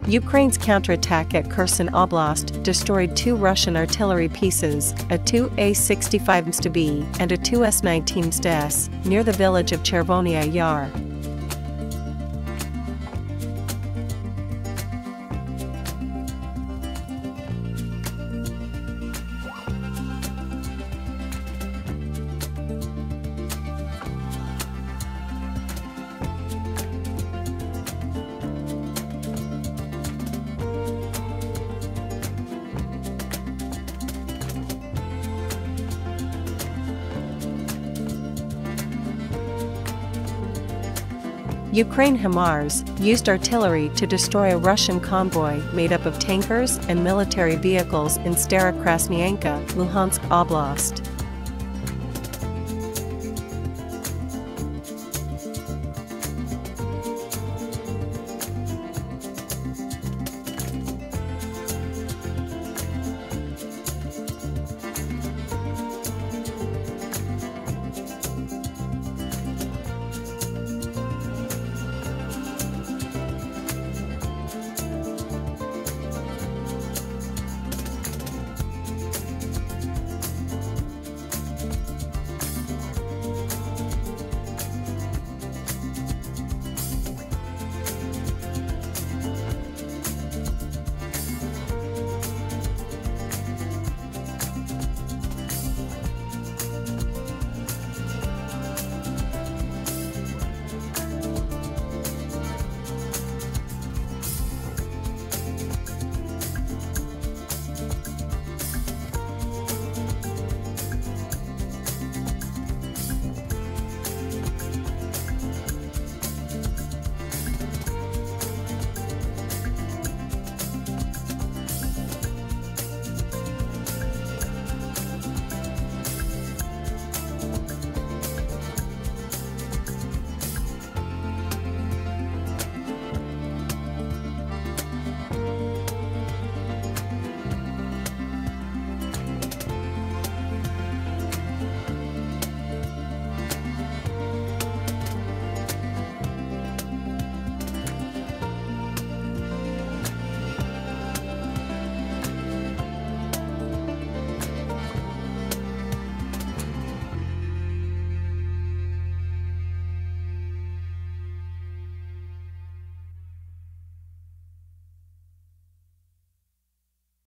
Ukraine's counterattack at Kherson Oblast destroyed 2 Russian artillery pieces, a Tu-A-65 Msta-B and a Tu-S-19 Msta-S, near the village of Chervonyi Yar. Ukraine HIMARS used artillery to destroy a Russian convoy made up of tankers and military vehicles in Stara Krasnyanka, Luhansk Oblast.